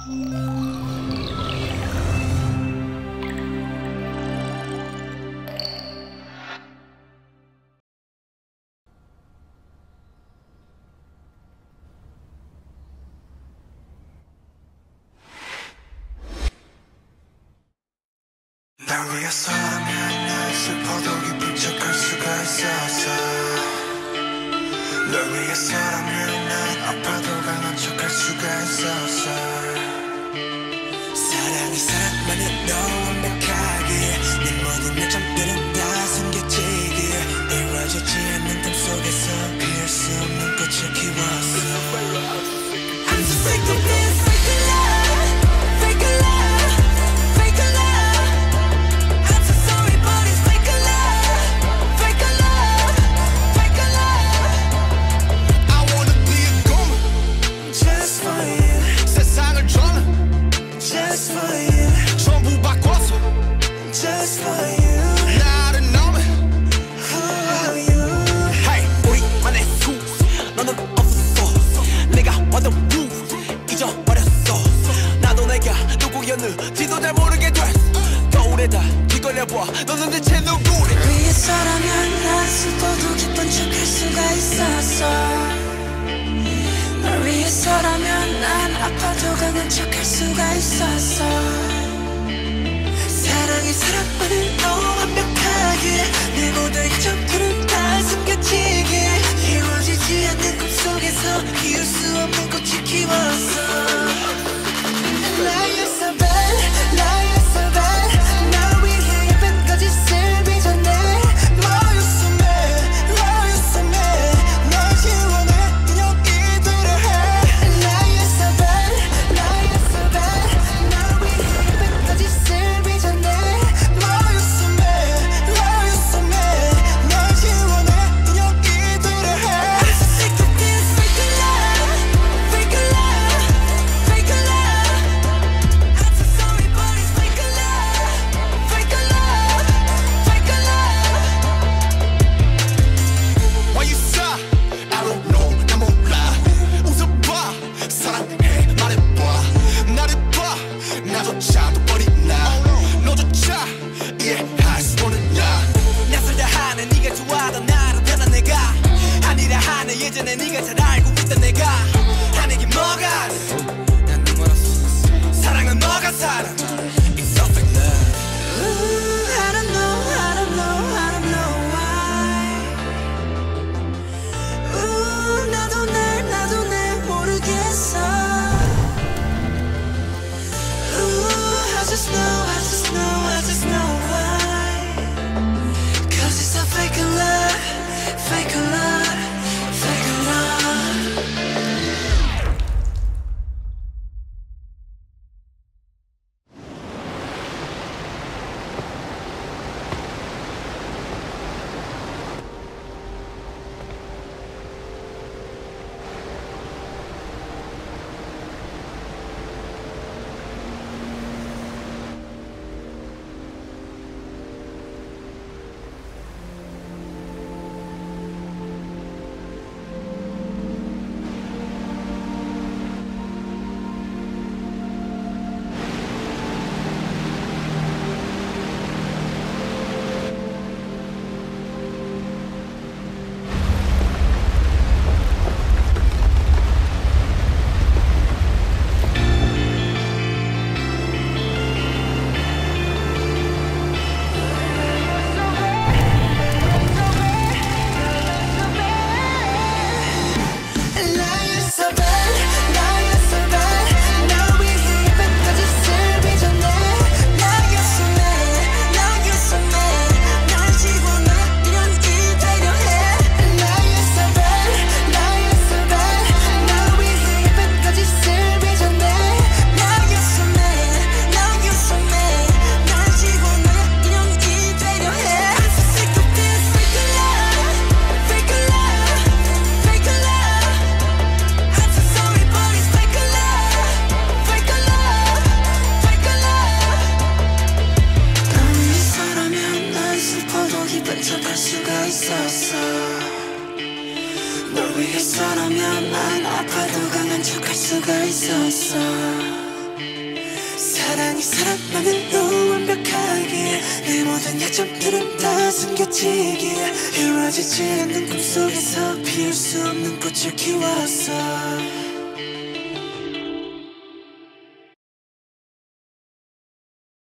날 위해서라면 난 슬퍼도 기쁜 척할 수가 있었어. 널 위해서라면 난 아파도 강한 척할 수가 있었어. 사랑이 사랑만으로 완벽하게 내 모든 열정들은 다 숨겨지길 이루어지지 않는 꿈 속에서 피할 수 없는 꽃을 키웠어. I'm so sick of this fake love, fake love, fake love. I'm so sorry but it's fake love, fake love, fake love. I wanna be a goon just for you. 세상을 저는 just for you. 전부 바꿔서 just for you. 나를 너무 who are you? Hey 우리만의 수 너는 없었어. 내가 완전 무 잊어버렸어. 나도 내가 누구였는지도 잘 모르게 됐어. 거울에다 뒤걸려봐 너는 대체 누구래. 위해서라면 난 슬퍼도 기쁜 척할 수가 있었어. 널 위해서라면 난 아파도 강한 척할 수가 있었어. 사랑이 사랑만을 너무 완벽하게 내 모든 열정들은 다 숨겨지게 이루어지지 않는 꿈속에서 피울 수 없는 꽃을 키웠어. Lie so bad, lie so bad. 날 위해 예쁜까지 슬비 전에 Love you so bad, love you so bad. 널 지원해 그냥 이대로 해. Lie so bad, lie so bad. 날 위해 예쁜까지 슬비 전에 Love you so bad, love you so bad. 널 지원해 그냥 이대로 해. I'm so sick of this fake love, fake love, fake love. I'm so sorry but it's fake love, fake love, fake love. Why you sigh? I don't know 나 몰라. 웃어봐 사랑해 말해봐. 나를 봐 나조차도 버리나. 너조차 이해할 수 없는 나. 낯설다 하는 네가 좋아하던 나로 변한 내가 아니라 하는 예전에 네가 잘 알고 있던 내가 하는 게 뭐가 난 눈멀었어. 사랑은 뭐가 사랑 It's so fake love. Ooh, I don't know, I don't know, I don't know why. Ooh, 나도 날 모르겠어. Ooh, I just know why. 'Cause it's a fake love, fake love, fake love. Lie so bad, lie so bad. 날 위해 예쁜까지 슬비 전에 Now you're so mad, now you're so mad. 날 지워놔 그냥 이대로 해. Lie so bad, lie so bad. 날 위해 예쁜까지 슬비 전에 Now you're so mad, now you're so mad. 날 지워놔 그냥 이대로 해. I'm so sick of this fake love, fake love, fake love. I'm so sorry but it's fake love, fake love, fake love. 널 위해서라면 난 슬퍼도 기쁜 척할 수가 있었어. 널 위해서라면 난 아파도 강한 척할 수가 있었어. 사랑이 사랑만으로 완벽하게 내 모든 약점들은 다 숨겨지기에 이루어지지 않는 꿈속에서 피울 수 없는 꽃을 키웠어